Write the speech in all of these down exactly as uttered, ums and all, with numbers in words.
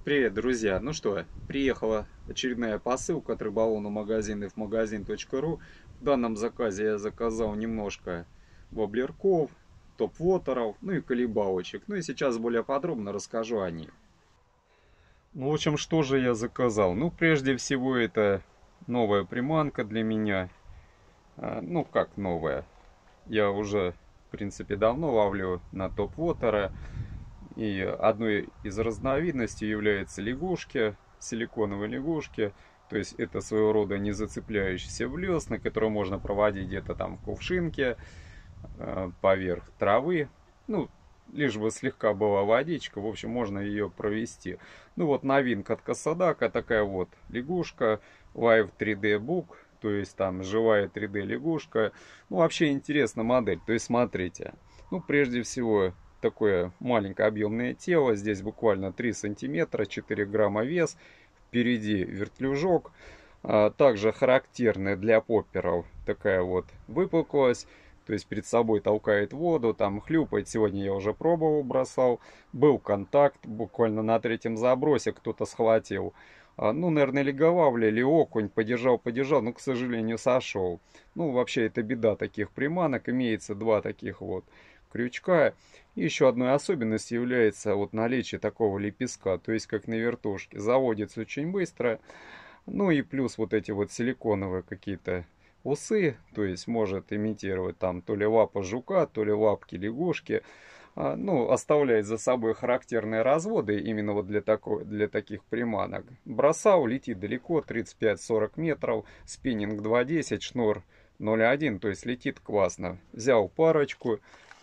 Привет, друзья! Ну что, приехала очередная посылка от рыболовного магазина эфмагазин точка ру. В данном заказе я заказал немножко воблерков, топ-вотеров, ну и колебалочек. Ну и сейчас более подробно расскажу о них. Ну, в общем, что же я заказал? Ну, прежде всего, это новая приманка для меня. А, Ну, как новая? Я уже, в принципе, давно ловлю на топ-вотера. И одной из разновидностей является лягушки, силиконовые лягушки. То есть это своего рода не зацепляющийся блеск, на который можно проводить где-то там в кувшинке, э, поверх травы. Ну, лишь бы слегка была водичка, в общем, можно ее провести. Ну вот новинка от Касадака, такая вот лягушка, Live три дэ Book, то есть там живая три дэ лягушка. Ну, вообще интересная модель, то есть смотрите. Ну, прежде всего, такое маленькое объемное тело, здесь буквально три сантиметра, четыре грамма вес, впереди вертлюжок. А, также характерная для попперов такая вот выпуклость, то есть перед собой толкает воду, там хлюпает. Сегодня я уже пробовал, бросал, был контакт, буквально на третьем забросе кто-то схватил. А, ну, наверное, или леговавля, или окунь, подержал, подержал, но, к сожалению, сошел. Ну, вообще, это беда таких приманок, имеется два таких вот крючка. И еще одной особенностью является вот наличие такого лепестка, то есть как на вертушке. Заводится очень быстро. Ну и плюс вот эти вот силиконовые какие-то усы, то есть может имитировать там то ли лапа жука, то ли лапки лягушки. А, ну, оставляет за собой характерные разводы именно вот для, такой, для таких приманок. Бросал, летит далеко, тридцать пять сорок метров, спиннинг два десять, шнур ноль один, то есть летит классно. Взял парочку.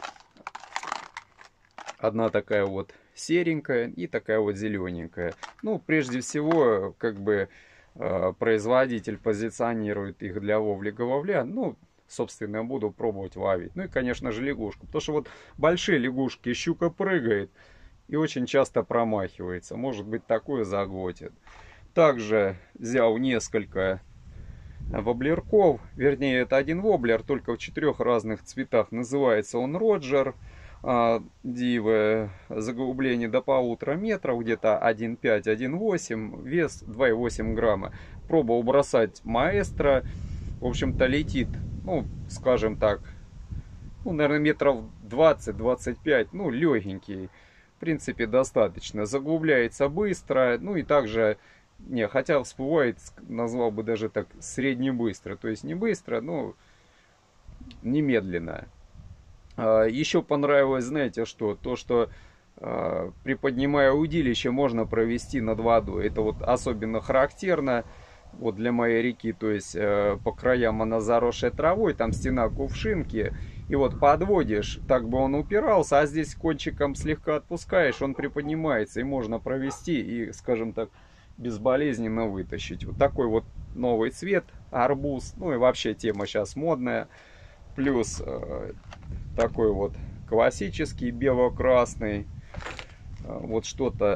Одна такая вот серенькая и такая вот зелененькая. Ну, прежде всего, как бы э, производитель позиционирует их для ловли головля. Ну, собственно, я буду пробовать ловить. Ну и, конечно же, лягушку. Потому что вот большие лягушки, щука прыгает и очень часто промахивается. Может быть, такое заглотит. Также взял несколько воблерков. Вернее, это один воблер, только в четырех разных цветах. Называется он Роджер. Дивы, заглубление до полутора метров, где-то один пять — один восемь, вес два и восемь грамма. Пробовал бросать маэстро, в общем-то летит, ну, скажем так, ну, наверное, метров двадцать — двадцать пять, ну, легенький, в принципе, достаточно. Заглубляется быстро, ну, и также, не, хотя всплывает, назвал бы даже так, среднебыстро, то есть не быстро, но немедленно. Еще понравилось, знаете что, то, что э, приподнимая удилище, можно провести над водой. Это вот особенно характерно вот для моей реки, то есть э, по краям она заросшая травой, там стена кувшинки, и вот подводишь, так бы он упирался, а здесь кончиком слегка отпускаешь, он приподнимается, и можно провести и, скажем так, безболезненно вытащить. Вот такой вот новый цвет, арбуз, ну и вообще тема сейчас модная, плюс э, такой вот классический бело-красный, вот что-то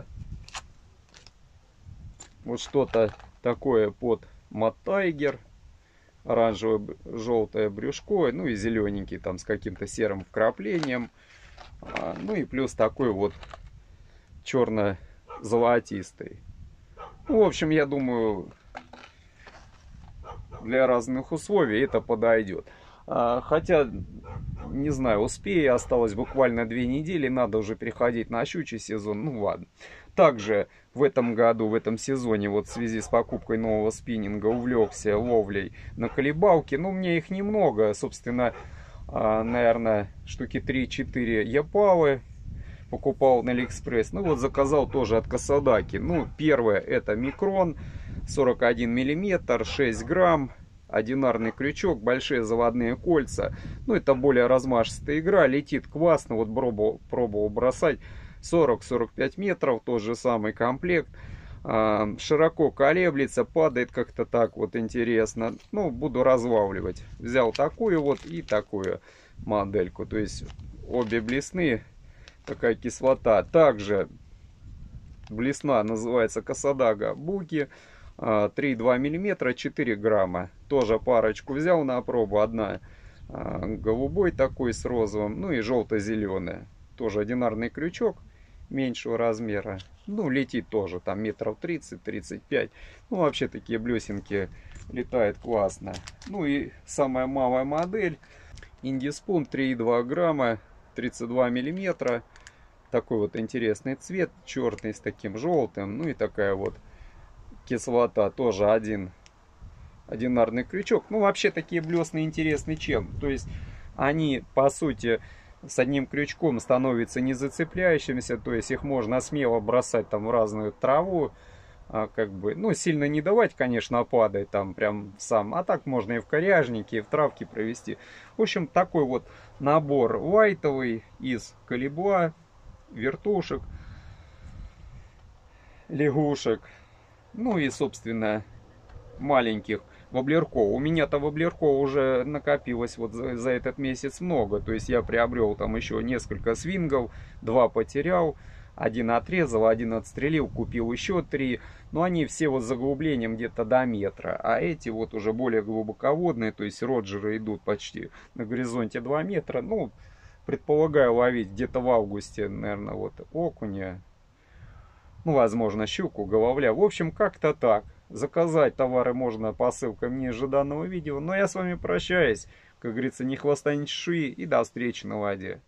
вот что-то такое под Маттайгер, оранжевое желтое брюшко, ну и зелененький там с каким-то серым вкраплением, ну и плюс такой вот черно-золотистый. Ну, в общем, я думаю, для разных условий это подойдет. Хотя, не знаю, успею, осталось буквально две недели, надо уже переходить на щучий сезон, ну ладно. Также в этом году, в этом сезоне, вот в связи с покупкой нового спиннинга, увлекся ловлей на колебалке. Ну, мне их немного, собственно, наверное, штуки три-четыре япалы покупал на Алиэкспресс. Ну вот заказал тоже от Касадаки. Ну, первое это микрон, сорок один миллиметр, шесть грамм. Одинарный крючок, большие заводные кольца. Ну, это более размашистая игра. Летит классно. Вот пробовал, пробовал бросать сорок — сорок пять метров. Тот же самый комплект. А, широко колеблется, падает как-то так вот интересно. Ну, буду разлавливать. Взял такую вот и такую модельку. То есть обе блесны. Такая кислота. Также блесна называется Касадага Буки. три и два миллиметра, четыре грамма. Тоже парочку взял на пробу. Одна голубой такой с розовым, ну и желто-зеленая. Тоже одинарный крючок. меньшего размера. Ну, летит тоже там метров тридцать-тридцать пять. Ну, вообще такие блесенки летает классно. Ну и самая малая модель. Индиспун три и два грамма, тридцать два миллиметра. Такой вот интересный цвет, черный с таким желтым. Ну и такая вот кислота, тоже один одинарный крючок. Ну, вообще такие блесны интересны чем? То есть они, по сути, с одним крючком становятся не зацепляющимися, то есть их можно смело бросать там в разную траву, а, как бы, ну, сильно не давать, конечно, падать там прям сам, а так можно и в коряжнике, и в травке провести. В общем, такой вот набор лайтовый из колебла, вертушек, лягушек, ну и, собственно, маленьких воблерков. У меня-то воблерков уже накопилось вот за, за этот месяц много. То есть я приобрел там еще несколько свингов, два потерял, один отрезал, один отстрелил, купил еще три. Но они все вот с заглублением где-то до метра. А эти вот уже более глубоководные, то есть роджеры идут почти на горизонте два метра. Ну, предполагаю ловить где-то в августе, наверное, вот окуня. Ну, возможно, щуку, головля. В общем, как-то так. Заказать товары можно по ссылкам ниже данного видео. Но я с вами прощаюсь. Как говорится, ни хвоста, ни чешуи. И до встречи на воде.